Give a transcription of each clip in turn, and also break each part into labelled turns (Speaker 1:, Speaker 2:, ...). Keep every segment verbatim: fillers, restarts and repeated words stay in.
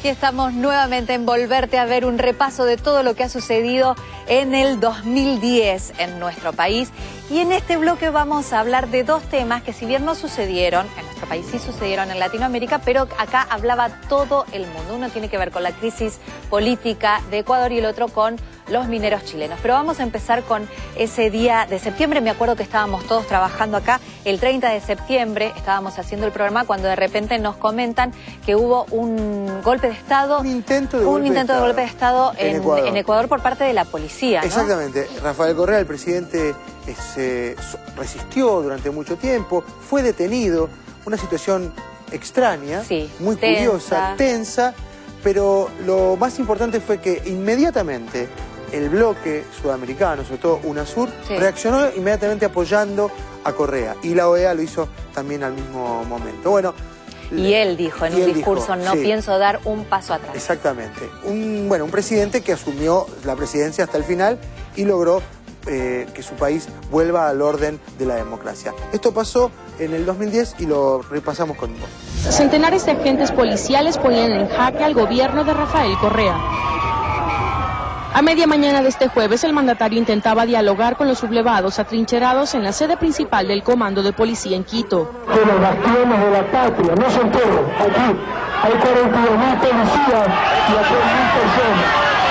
Speaker 1: Aquí estamos nuevamente en Volverte a Ver, un repaso de todo lo que ha sucedido en el dos mil diez en nuestro país. Y en este bloque vamos a hablar de dos temas que, si bien no sucedieron, en nuestro país sí sucedieron en Latinoamérica, pero acá hablaba todo el mundo. Uno tiene que ver con la crisis política de Ecuador y el otro con los mineros chilenos. Pero vamos a empezar con ese día de septiembre. Me acuerdo que estábamos todos trabajando acá el treinta de septiembre, estábamos haciendo el programa cuando de repente nos comentan que hubo un golpe de Estado,
Speaker 2: un intento de,
Speaker 1: un
Speaker 2: golpe,
Speaker 1: intento
Speaker 2: de
Speaker 1: de golpe de Estado en, en, Ecuador. en Ecuador por parte de la policía, ¿no?
Speaker 2: Exactamente. Rafael Correa, el presidente, se resistió durante mucho tiempo, fue detenido, una situación extraña, sí, muy tensa. curiosa, tensa, pero lo más importante fue que inmediatamente el bloque sudamericano, sobre todo UNASUR, sí. reaccionó inmediatamente apoyando a Correa, y la O E A lo hizo también al mismo momento. Bueno,
Speaker 1: y él dijo en un discurso, dijo, no sí. pienso dar un paso atrás.
Speaker 2: Exactamente. Un, bueno, un presidente que asumió la presidencia hasta el final y logró eh, que su país vuelva al orden de la democracia. Esto pasó en el dos mil diez y lo repasamos con vos.
Speaker 3: Centenares de agentes policiales ponían en jaque al gobierno de Rafael Correa. A media mañana de este jueves, el mandatario intentaba dialogar con los sublevados atrincherados en la sede principal del Comando de Policía en Quito.
Speaker 4: De los bastiones de la patria, no son todos, aquí hay cuarenta y dos mil policías y a tres mil personas.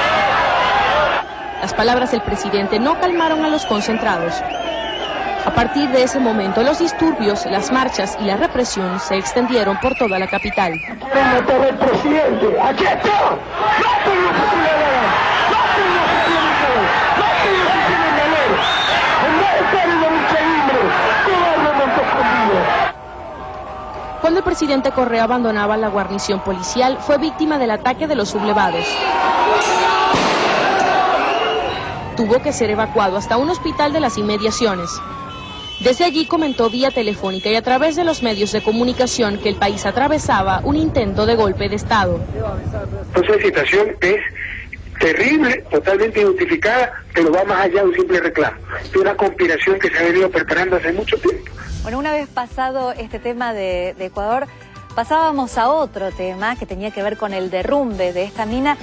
Speaker 3: Las palabras del presidente no calmaron a los concentrados. A partir de ese momento, los disturbios, las marchas y la represión se extendieron por toda la capital.
Speaker 4: ¡Quieren matar al presidente! ¡Aquí está!
Speaker 3: Cuando el presidente Correa abandonaba la guarnición policial, fue víctima del ataque de los sublevados. Tuvo que ser evacuado hasta un hospital de las inmediaciones. Desde allí comentó vía telefónica y a través de los medios de comunicación que el país atravesaba un intento de golpe de Estado.
Speaker 5: Entonces la situación es terrible, totalmente injustificada, pero va más allá de un simple reclamo. Es una conspiración que se ha venido preparando hace mucho tiempo.
Speaker 1: Bueno, una vez pasado este tema de, de Ecuador, pasábamos a otro tema que tenía que ver con el derrumbe de esta mina.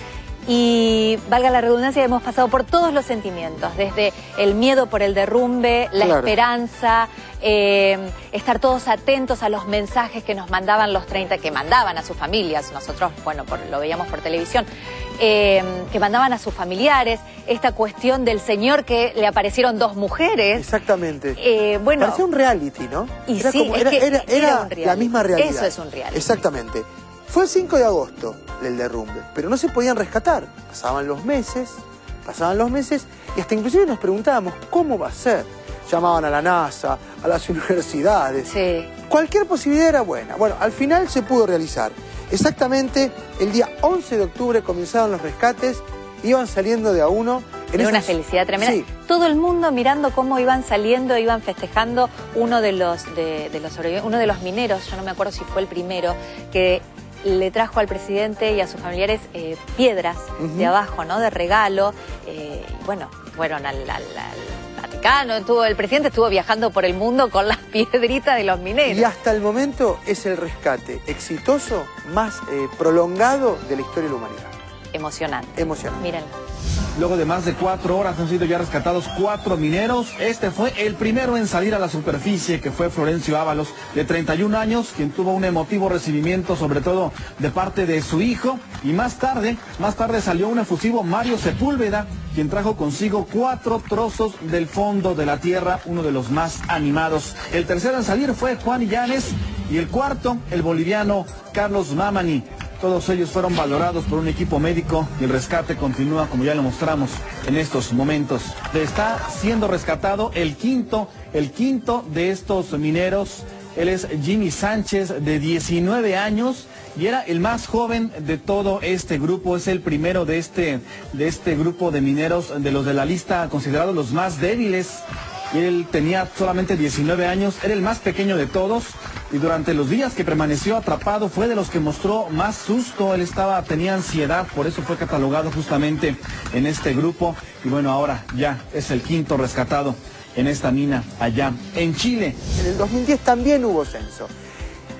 Speaker 1: Y, valga la redundancia, hemos pasado por todos los sentimientos, desde el miedo por el derrumbe, la claro. esperanza, eh, estar todos atentos a los mensajes que nos mandaban los treinta, que mandaban a sus familias, nosotros, bueno, por, lo veíamos por televisión, eh, que mandaban a sus familiares, esta cuestión del señor que le aparecieron dos mujeres.
Speaker 2: Exactamente.
Speaker 1: Eh, bueno,
Speaker 2: parecía un reality, ¿no?
Speaker 1: Y
Speaker 2: era
Speaker 1: sí,
Speaker 2: como,
Speaker 1: es
Speaker 2: era,
Speaker 1: que
Speaker 2: era, era,
Speaker 1: era un reality.
Speaker 2: La misma realidad.
Speaker 1: Eso es un reality.
Speaker 2: Exactamente. Fue el cinco de agosto el derrumbe, pero no se podían rescatar. Pasaban los meses, pasaban los meses, y hasta inclusive nos preguntábamos, ¿cómo va a ser? Llamaban a la NASA, a las universidades.
Speaker 1: Sí.
Speaker 2: Cualquier posibilidad era buena. Bueno, al final se pudo realizar. Exactamente el día once de octubre comenzaron los rescates, iban saliendo de a uno.
Speaker 1: Era esas... una felicidad tremenda. Sí. Todo el mundo mirando cómo iban saliendo, iban festejando uno de los, de, de los sobrevivientes, uno de los mineros, yo no me acuerdo si fue el primero, que le trajo al presidente y a sus familiares eh, piedras uh-huh. de abajo, ¿no? De regalo. Eh, y bueno, fueron al, al, al Vaticano. Estuvo, el presidente estuvo viajando por el mundo con las piedritas de los mineros.
Speaker 2: Y hasta el momento es el rescate exitoso más eh, prolongado de la historia de la humanidad.
Speaker 1: Emocionante.
Speaker 2: Emocionante.
Speaker 1: Mírenlo.
Speaker 6: Luego de más de cuatro horas han sido ya rescatados cuatro mineros. Este fue el primero en salir a la superficie, que fue Florencio Ábalos, de treinta y un años, quien tuvo un emotivo recibimiento, sobre todo de parte de su hijo. Y más tarde, más tarde salió un efusivo Mario Sepúlveda, quien trajo consigo cuatro trozos del fondo de la tierra, uno de los más animados. El tercero en salir fue Juan Illanes, y el cuarto, el boliviano Carlos Mamani. Todos ellos fueron valorados por un equipo médico y el rescate continúa, como ya lo mostramos en estos momentos. Está siendo rescatado el quinto, el quinto de estos mineros. Él es Jimmy Sánchez, de diecinueve años, y era el más joven de todo este grupo. Es el primero de este, de este grupo de mineros, de los de la lista considerados los más débiles. Y él tenía solamente diecinueve años, era el más pequeño de todos, y durante los días que permaneció atrapado fue de los que mostró más susto. Él estaba, tenía ansiedad, por eso fue catalogado justamente en este grupo, y bueno, ahora ya es el quinto rescatado en esta mina allá en Chile.
Speaker 2: En el dos mil diez también hubo censo.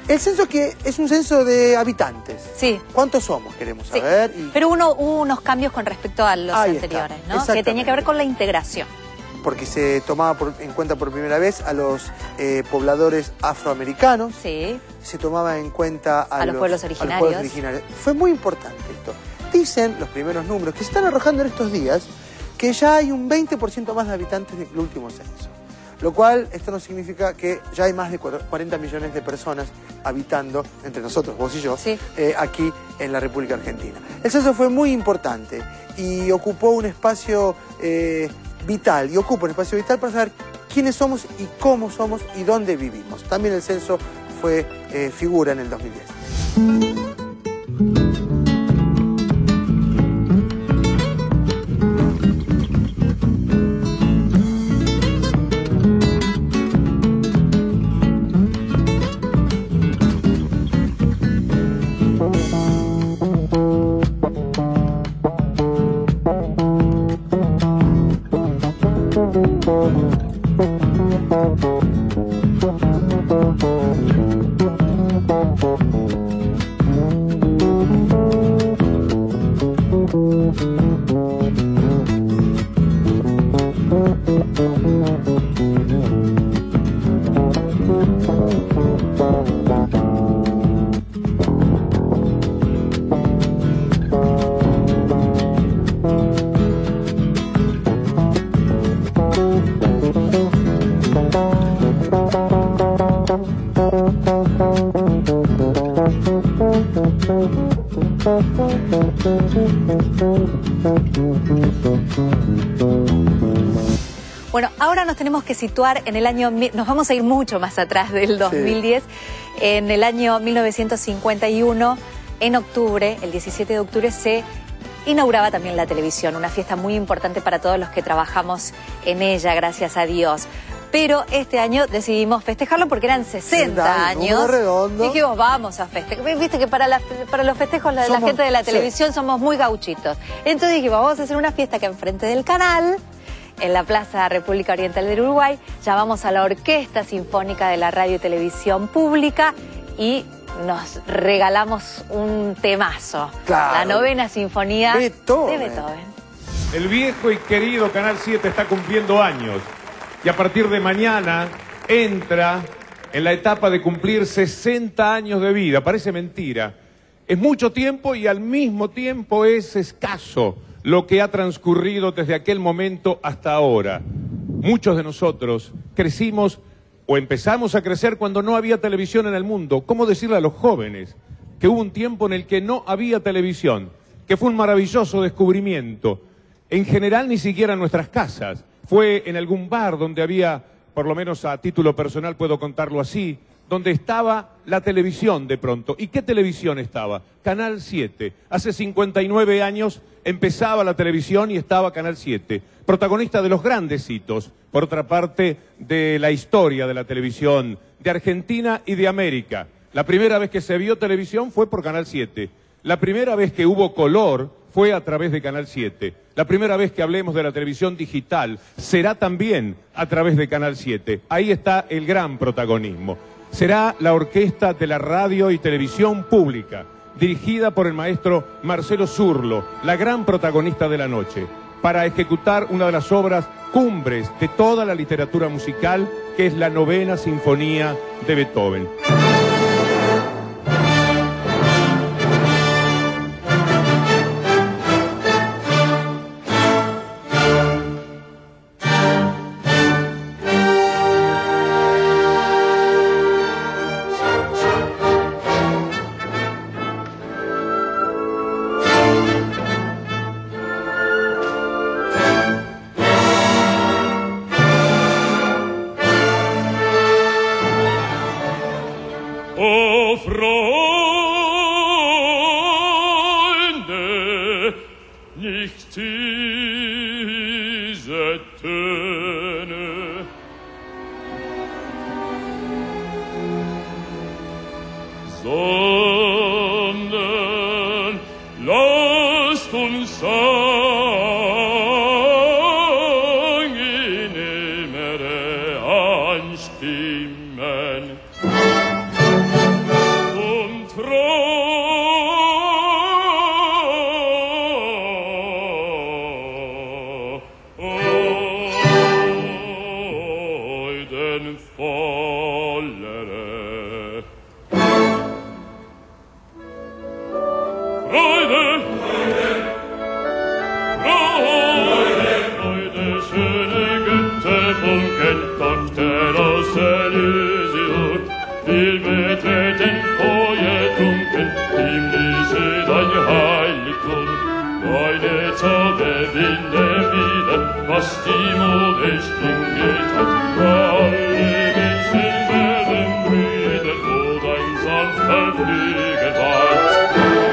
Speaker 2: El censo que es un censo de habitantes.
Speaker 1: Sí.
Speaker 2: ¿Cuántos somos? Queremos
Speaker 1: sí.
Speaker 2: saber. Y...
Speaker 1: Pero uno, hubo unos cambios con respecto a los
Speaker 2: Ahí
Speaker 1: anteriores,
Speaker 2: está.
Speaker 1: ¿no? Que tenía que ver con la integración.
Speaker 2: Porque se tomaba por, en cuenta por primera vez a los eh, pobladores afroamericanos.
Speaker 1: Sí.
Speaker 2: Se tomaba en cuenta a,
Speaker 1: a los,
Speaker 2: los,
Speaker 1: pueblos originarios.
Speaker 2: a los pueblos originarios. Fue muy importante esto. Dicen los primeros números que se están arrojando en estos días que ya hay un veinte por ciento más de habitantes del último censo. Lo cual, esto no significa que ya hay más de cuarenta millones de personas habitando, entre nosotros, vos y yo, sí. eh, aquí en la República Argentina. El censo fue muy importante y ocupó un espacio eh, vital, y ocupa un espacio vital para saber quiénes somos y cómo somos y dónde vivimos. También el censo fue eh, figura en el dos mil diez.
Speaker 1: Bueno, ahora nos tenemos que situar en el año, nos vamos a ir mucho más atrás del dos mil diez, sí. En el año mil novecientos cincuenta y uno, en octubre, el diecisiete de octubre, se inauguraba también la televisión, una fiesta muy importante para todos los que trabajamos en ella, gracias a Dios. Pero este año decidimos festejarlo porque eran sesenta años. Dijimos, vamos a festejar. Viste que para, la, para los festejos la, somos, la gente de la televisión sí. somos muy gauchitos. Entonces dijimos, vamos a hacer una fiesta que enfrente del canal, en la Plaza República Oriental del Uruguay, llamamos a la Orquesta Sinfónica de la Radio y Televisión Pública y nos regalamos un temazo. Claro. La novena sinfonía Beethoven. de Beethoven.
Speaker 7: El viejo y querido Canal siete está cumpliendo años. Y a partir de mañana entra en la etapa de cumplir sesenta años de vida. Parece mentira. Es mucho tiempo y al mismo tiempo es escaso lo que ha transcurrido desde aquel momento hasta ahora. Muchos de nosotros crecimos o empezamos a crecer cuando no había televisión en el mundo. ¿Cómo decirle a los jóvenes que hubo un tiempo en el que no había televisión? Que fue un maravilloso descubrimiento. En general ni siquiera en nuestras casas. Fue en algún bar donde había, por lo menos a título personal puedo contarlo así, donde estaba la televisión de pronto. ¿Y qué televisión estaba? Canal siete. Hace cincuenta y nueve años empezaba la televisión y estaba Canal siete. Protagonista de los grandes hitos, por otra parte, de la historia de la televisión de Argentina y de América. La primera vez que se vio televisión fue por Canal siete. La primera vez que hubo color fue a través de Canal siete. La primera vez que hablemos de la televisión digital será también a través de Canal siete. Ahí está el gran protagonismo. Será la Orquesta de la Radio y Televisión Pública, dirigida por el maestro Marcelo Zurlo, la gran protagonista de la noche, para ejecutar una de las obras cumbres de toda la literatura musical, que es la novena sinfonía de Beethoven.
Speaker 8: Wir betreten feuertrunken himmlische dein Heiligtum. Deine Zauberwinde wieder, was die Mode stinget hat. Alle Menschen werden Brüder, wo dein sanfter Flügel weit.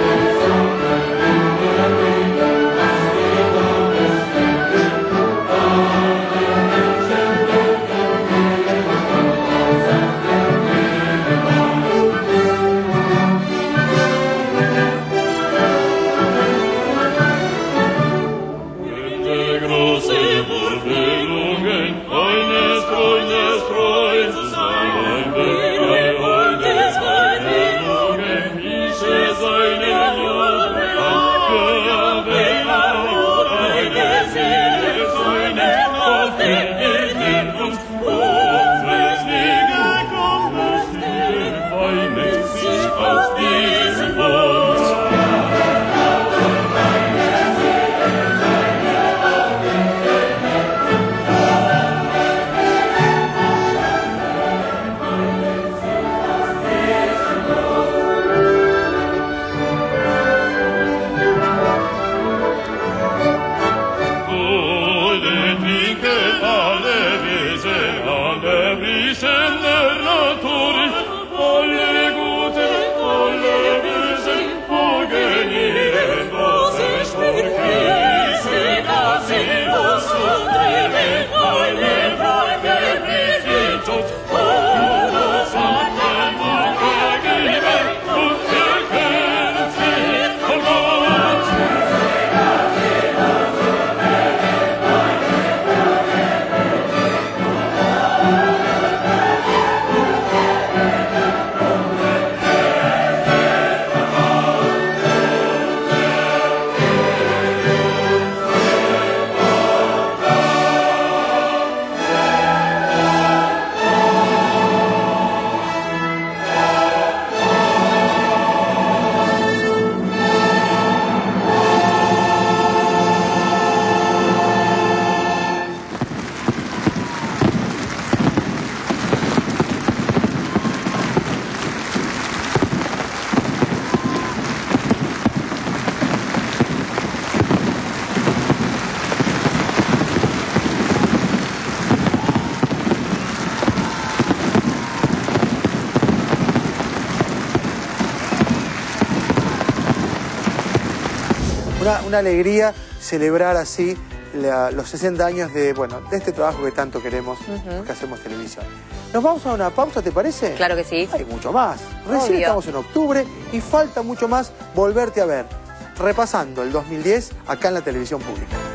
Speaker 2: Una, una alegría celebrar así la, los sesenta años de, bueno, de este trabajo que tanto queremos, uh-huh. que hacemos televisión. Nos vamos a una pausa, ¿te parece?
Speaker 1: Claro que sí.
Speaker 2: Hay mucho más. Recién Obvio. Estamos en octubre y falta mucho más volverte a ver. Repasando el dos mil diez acá en la televisión pública.